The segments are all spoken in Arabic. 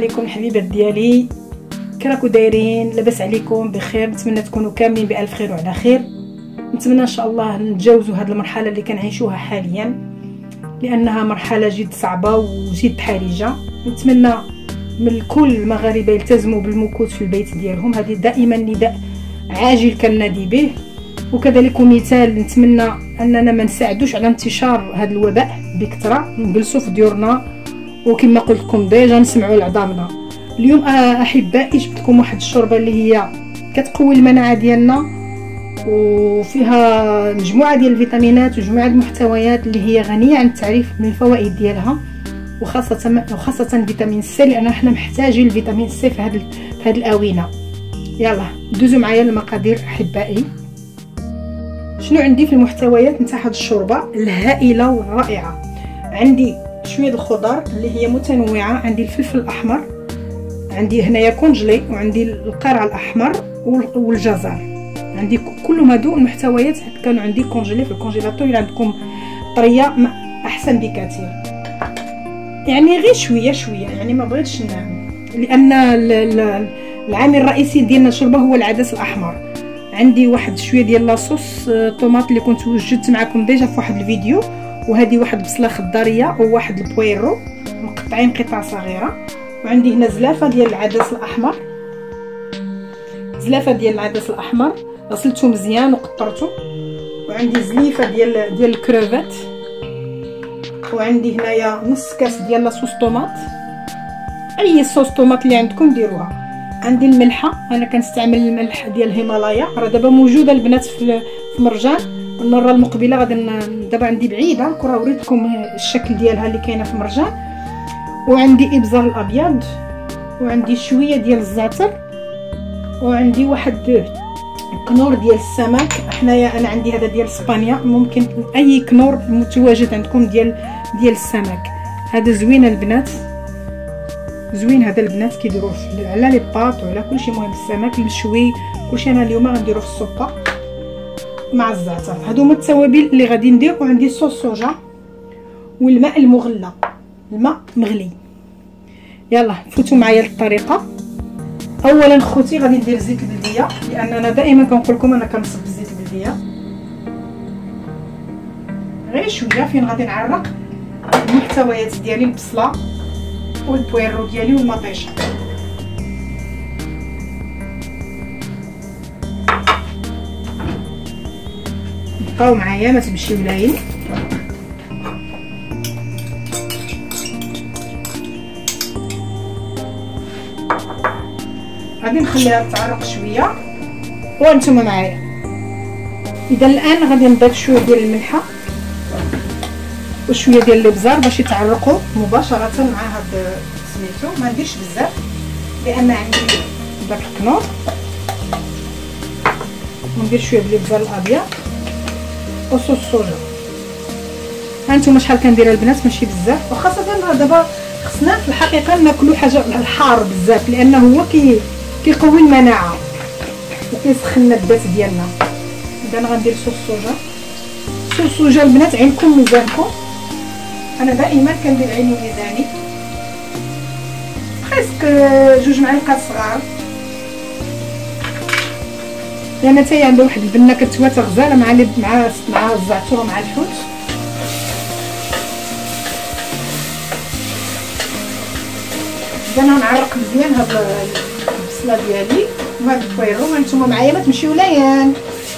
عليكم الحبيبات ديالي، كراكو دايرين؟ لاباس عليكم بخير؟ نتمنى تكونوا كاملين بالف خير وعلى خير. نتمنى ان شاء الله نتجاوزوا هذه المرحله اللي كنعيشوها حاليا، لانها مرحله جد صعبه وجد حرجه. نتمنى من كل المغاربه يلتزموا بالمكوث في البيت ديالهم، هذه دائما نداء عاجل كنادي به. وكذلك مثال نتمنى اننا ما نساعدوش على انتشار هذا الوباء بكثره، نجلسوا في ديورنا وكما قلت لكم ديجا نسمعوا لعظامنا. اليوم احبائي جبت لكم واحد الشوربه اللي هي كتقوي المناعه ديالنا، وفيها مجموعه ديال الفيتامينات ومجموعه المحتويات اللي هي غنيه عن التعريف من الفوائد ديالها، وخاصه فيتامين سي، لان حنا محتاجين الفيتامين سي في هذه الاونه. يلا دوزوا معايا المقادير احبائي. شنو عندي في المحتويات نتاع هذه الشوربه الهائله والرائعه؟ عندي شويه الخضر اللي هي متنوعه، عندي الفلفل الاحمر، عندي هنايا كونجلي، وعندي القرع الاحمر والجزر. عندي كلهم هادو المحتويات كانوا عندي كونجلي في الكونجيلاتور. الا عندكم طريه احسن بكثير، يعني غير شويه يعني ما بغيتش لان العامل الرئيسي ديالنا الشوربه هو العدس الاحمر. عندي واحد شويه ديال لاصوص طوماط اللي كنت وجدت معكم ديجا في واحد الفيديو، وهذه واحد بصله خضاريه وواحد البويرو مقطعين قطع صغيره. وعندي هنا زلافه ديال العدس الاحمر، غسلته مزيان وقطرته. وعندي زليفه ديال الكروفيت، وعندي هنايا نص كاس ديال لاصوص طوماط، اي صوص طوماط اللي عندكم ديروها. عندي الملحه، انا كنستعمل الملح ديال الهيمالايا، راه دابا موجوده البنات في مرجان. المره المقبله غادي دابا عندي بعيده نكون وريتكم الشكل ديالها اللي كاينه في مرجان. وعندي ابزار الابيض، وعندي شويه ديال الزعتر، وعندي واحد كنور ديال السمك. حنايا انا عندي هذا ديال اسبانيا، ممكن اي كنور متواجد عندكم ديال السمك. هذا زوين البنات، زوين هذا البنات كيديروه على لي باط وعلى كلشي. مهم السمك المشوي كلشي انا اليوم غنديرو في السوبه مع الزعتر. هادو هما التوابل اللي غادي ندير. وعندي صوص صوجا والماء المغلى، الماء مغلي. يلا فوتوا معايا للطريقه. اولا خوتي غادي ندير زيت البلديه، لان انا دائما كنقول لكم انا كنصب الزيت البلديه غير شويه، فين غادي نعرق المحتويات ديالي، البصله والبويرو ديالي والمطيشه. بقاو معايا ما تمشيو لاين. غادي نخليها تعرق شويه وانتم معايا. اذا الان غادي نضيف شويه ديال الملحه وشويه ديال الابزار باش يتعرقوا مباشره مع هاد سميتو. ما نديرش بزاف لان عندي داك الكنور. وندير شويه ديال الابزار الابيض وصوص صوجا. هانتوما شحال كندير البنات، ماشي بزاف. وخاصه دابا خصنا في الحقيقه ناكلوا حاجه الحار بزاف، لانه هو كيقوي المناعه وكيسخن الذات ديالنا. اذا غندير صوص صوجا البنات عينكم ميزانكم. انا دائما كندير عيني وميزاني، بريسك 2 معالق صغار، لان حتى هي عندها واحد البنه كتواتر غزاله مع الزعتر ومع الحوت. اذا غنعرق مزيان هاد البصله ديالي وهاد البويرو. وانتم معايا ما تمشيو ليان.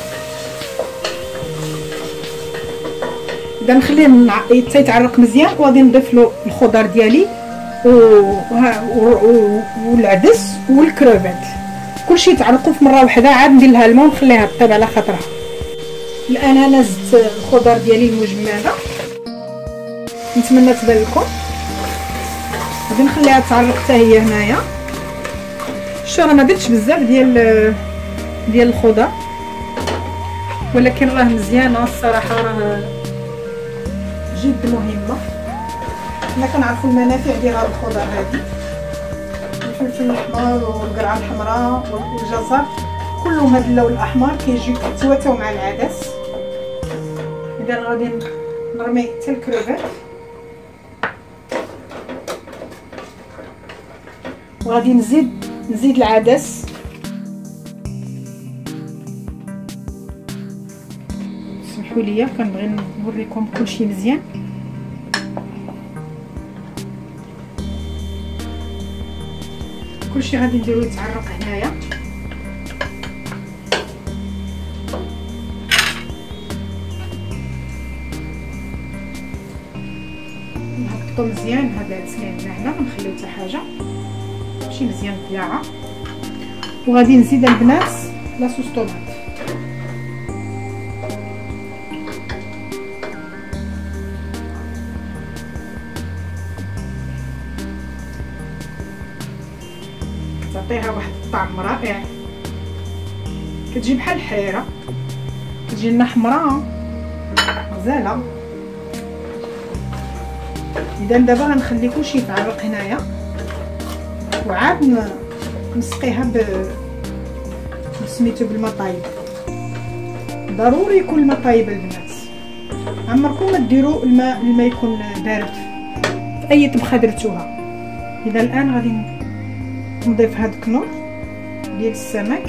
اذا نخليه يتعرق مزيان، وغادي نضيف له الخضر ديالي والعدس والكروفيت، كلشي يتعرقوا في مره واحده. عاد ندير لها الماء ونخليها طيب على خاطرها. الان انا زدت الخضر ديالي المجمده، نتمنى تبان لكم. غادي نخليها تعرق حتى هي هنايا. شو راه ما درتش بزاف ديال الخضر، ولكن راه مزيانه الصراحه، راه جد مهمه. حنا كنعرفوا المنافع ديال هاد الخضر هادي، الفلفل الاحمر والقرعه الحمراء والجزر، كلهم هاد اللون الاحمر كيجيو كيتواتاو مع العدس. اذا غادي نرمي حتى الكروفيت. وغادي نزيد العدس. سمحوا لي كنبغي نوريكم كلشي مزيان. كلشي غادي نديرو يتعرق هنايا. نهبطو مزيان هاد العدس اللي عندنا هنا، ما نخليو حتى حاجه، ماشي مزيان طياعه. وغادي نزيد البنات لاصوص طوماط. تعطيها واحد الطعم رائع، كتجي بحال الحريره، كتجي لنا حمراء غزاله. اذا دابا غنخلي كلشي يتعرق هنايا، وعاد نسقيها سميتو بالماء طايب. ضروري يكون الماء طايب البنات، عمركم ما ديروا الماء يكون بارد في اي طبخه درتوها. اذا الان غادي نضيف هاد الكنور ديال السمك.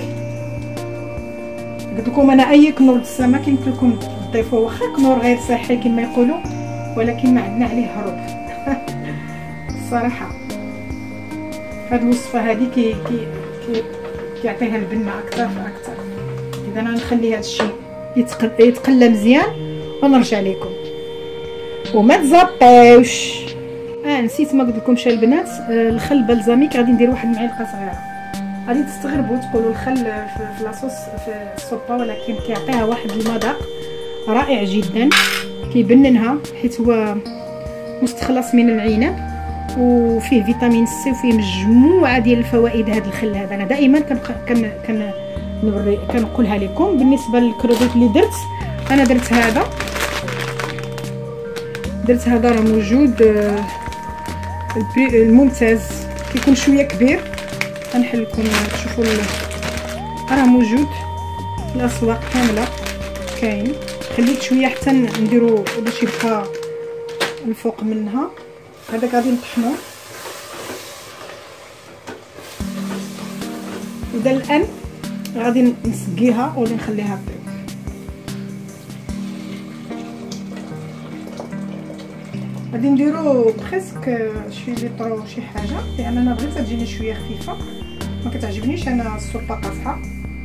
قلت لكم انا اي كنور ديال السمك يمكن لكم تضيفوه، واخا كنور غير صحي كما يقولوا، ولكن ما عندنا عليه هروب. الصراحه هاد الوصفه هذه كيعطيها البنه اكثر فاكثر. اذا انا نخلي هذا الشيء يتقلى مزيان ونرجع لكم. وما تزبطوش. نسيت ما قلت لكمش البنات، الخل البلزميك غادي ندير واحد المعلقه صغيره. غادي تستغربوا تقولوا الخل في لاصوص في السوبه، ولكن كيعطيها واحد المذاق رائع جدا، كيبننها حيت هو مستخلص من العنب وفيه فيتامين سي وفيه مجموعه ديال الفوائد. هذا الخل هذا انا دائما كنقولها لكم. بالنسبه للكروفيت اللي انا درت هذا راه موجود الممتاز، كيكون شويه كبير. غنحل لكم تشوفوا راه موجود في الاسواق كامله، كاين. خليت شويه حتى نديرو باش يبقى الفوق منها. هذاك غادي نطحنوه. اذا الان غادي نسقيها ولا نخليها طيب. غادي نديرو بريسك شي لتر شي حاجه، لان انا بغيت تجيني شويه خفيفه، ما كتعجبنيش انا السوبه قاصحه.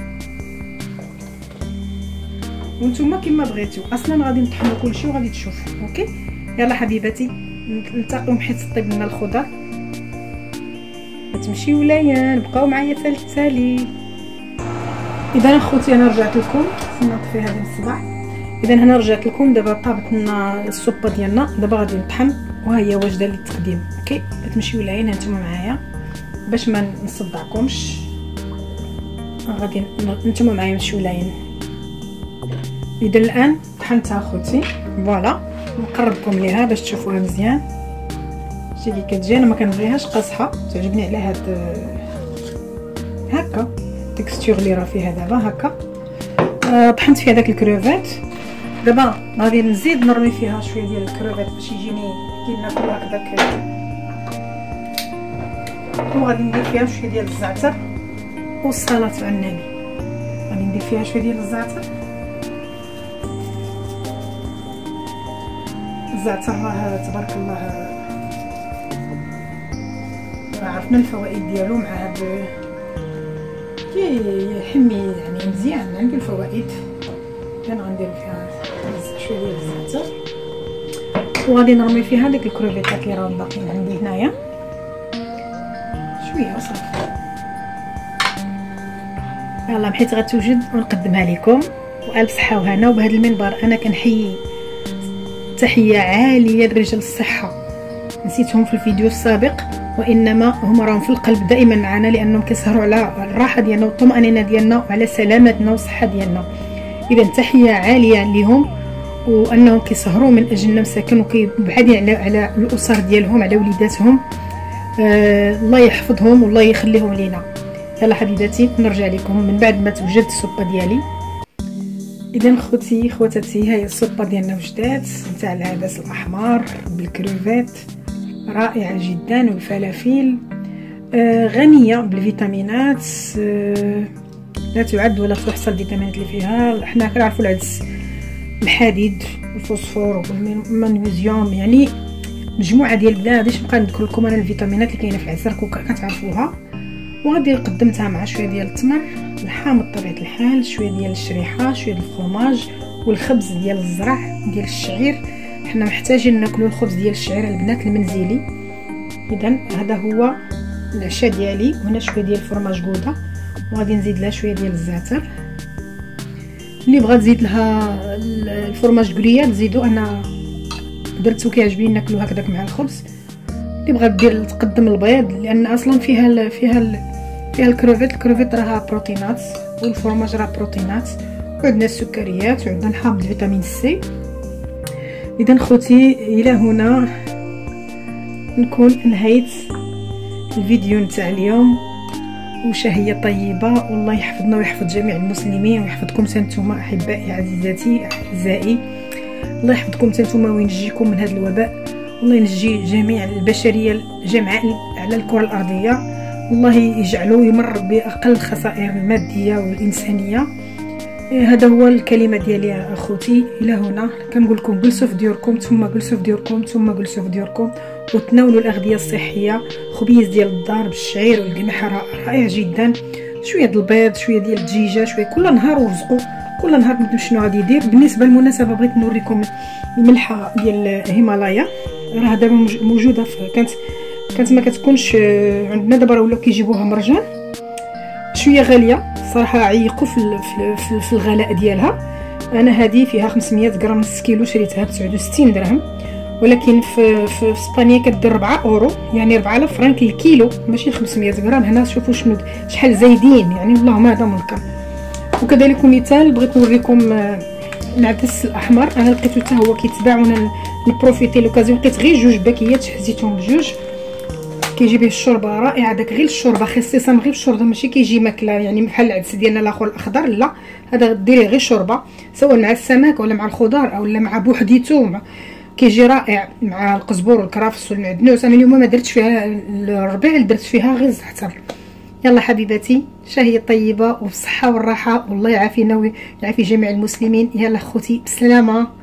وانتم كما بغيتو. اصلا غادي نطحنو كلشي وغادي تشوفوا. اوكي يلا حبيباتي، نلتقيو حيت طيب لنا الخضر. ما تمشيو ولايا، بقاو معايا تالي. اذا اخوتي انا رجعت لكم، نطفي هذا الصباح. اذا هنا رجعت لكم. دابا طابت لنا السوبه ديالنا، دابا غادي نطحن وها هي واجده للتقديم. اوكي تمشيو لعين هانتوما معايا باش ما نصدعكمش. غادي نتوما معايا نمشيو لعين. اذا الان طحنتها اخوتي، فوالا نقربكم ليها باش تشوفوها مزيان. شتي كي كتجي، انا ما كنبغيهاش قاصحه، تعجبني على هاد هكا التكستور اللي راه فيها دابا هكا. طحنت فيها داك الكروفيت. دابا غادي نزيد نرمي فيها شويه ديال الكروفيت باش يجيني كي ناكل هكذاك. وغادي ندير فيها شويه ديال الزعتر والصلاه على النبي. غادي ندير فيها شويه ديال الزعتر. الزعتر راه تبارك الله عرفنا الفوائد ديالو، مع هاد كيحمي يعني مزيان، عنده الفوائد. انا غندير فيها شويه ديال الزعتر، وغادي نرمي فيها ديك الكروفيتات اللي راهم باقيين عندي هنايا شويه وصافي. يلا حيت غتوجد ونقدمها لكم، والف صحه وهنا. وبهذا المنبر انا كنحيي تحيه عاليه لرجال الصحه، نسيتهم في الفيديو السابق، وانما هم راهم في القلب دائما معنا، لانهم كيسهروا على الراحه ديالنا والطمانينه ديالنا وعلى سلامتنا والصحه ديالنا. اذا تحيه عاليه لهم، وانهم كيسهروا من اجلنا مساكن، وكيبعدين على الاسر ديالهم، على وليداتهم. الله يحفظهم والله يخليهم لينا. يلا حبيباتي نرجع لكم من بعد ما توجد السوبه ديالي. اذا خوتي خواتاتي، هاي السوبه ديالنا وجدات نتاع العدس الاحمر بالكروفيت، رائعه جدا، والفلافل. غنيه بالفيتامينات، لا تعد ولا تحصى الفيتامينات اللي فيها. حنا كنعرفوا العدس الحديد والفوسفور والمغنيسيوم، يعني مجموعه ديال غاديش نبقى نذكر لكم انا الفيتامينات اللي كاينه في العدس راكم كتعرفوها. وغادي قدمتها مع شويه ديال التمر الحامض بطبيعه الحال، شويه ديال الشريحه، شويه ديال الفرماج والخبز ديال الزرع ديال الشعير. حنا محتاجين ناكلوا الخبز ديال الشعير البنات المنزلي. اذا هذا هو العشاء ديالي. وهنا شويه ديال الفرماج غودا، وغادي نزيد لها شويه ديال الزعتر. اللي بغى تزيد لها الفرماج كليه تزيدو، انا درتو كيعجبني ناكلو هكذاك مع الخبز. اللي بغى دير تقدم البيض، لان اصلا فيها الكروفيت راها بروتينات، والفرماج راه بروتينات، وعندنا السكريات، وعندنا الحامض فيتامين سي. اذا خوتي الى هنا نكون انهيت الفيديو نتاع اليوم. وشهية طيبة، والله يحفظنا ويحفظ جميع المسلمين ويحفظكم نتوما احبائي عزيزاتي اعزائي. الله يحفظكم نتوما وينجيكم من هذا الوباء، والله ينجي جميع البشريه جمعاء على الكره الارضيه، والله يجعله يمر باقل الخسائر الماديه والانسانيه. هذا هو الكلمه ديالي اخوتي. الى هنا كنقول لكم جلسوا في ديوركم، ثم جلسوا في ديوركم، ثم جلسوا في ديوركم، وتناولوا الاغذيه الصحيه. خبيز ديال الدار بالشعير والقمح رائع جدا، شويه ديال البيض، شويه ديال الدجيجه، شويه كل نهار ورزقوا كل نهار ندير شنو غادي يدير. بالنسبه للمناسبه بغيت نوريكم الملحه ديال الهيمالايا، راه دابا موجوده كانت ما كتكونش عندنا، دابا ولاو كيجيبوها مرجان، شويه غاليه صراحه، عيقوا في الغلاء ديالها. انا هذه فيها 500 غرام، نص كيلو شريتها ب 69 درهم، ولكن في اسبانيا كدير 4 اورو، يعني 4000 فرانك الكيلو، ماشي 500 غرام. هنا شوفوا شحال زايدين، يعني اللهم هذا منكر. وكذلك مثال بغيت نوريكم العدس الاحمر، انا لقيتو حتى هو كيتباع، وانا نبروفيتي لوكازيون لقيت غير جوج باكيات حزيتهم بجوج. كيجي به الشوربه رائعه، داك غير الشوربه خصيصا غير الشوربه، ماشي كيجي ماكله يعني بحال العدس ديالنا الاخر الاخضر، لا هذا ديريه غير شوربه، سواء مع السمك ولا مع الخضار او مع بوحديتو، كيجي رائع مع القزبور والكرافس والمعدنوس. انا اليوم ما درتش فيها الربيع، درت فيها غير الزعتر. يلا حبيباتي، شهية طيبة وبالصحة والراحة، والله يعافينا ويعافي جميع المسلمين. يلا خوتي بسلامة.